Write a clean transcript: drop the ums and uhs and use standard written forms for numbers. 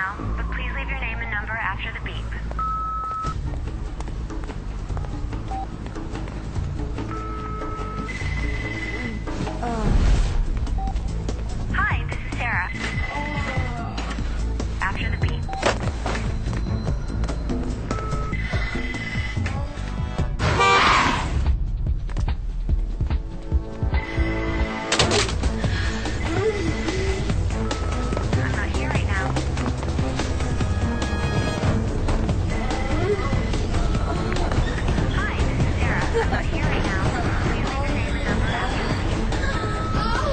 now, but please leave your name and number after the beep. Hi, this is Sarah. After the beep. I'm not here right now. Hi, this is Sarah. I'm not here right now. Please leave your name and number after the beep.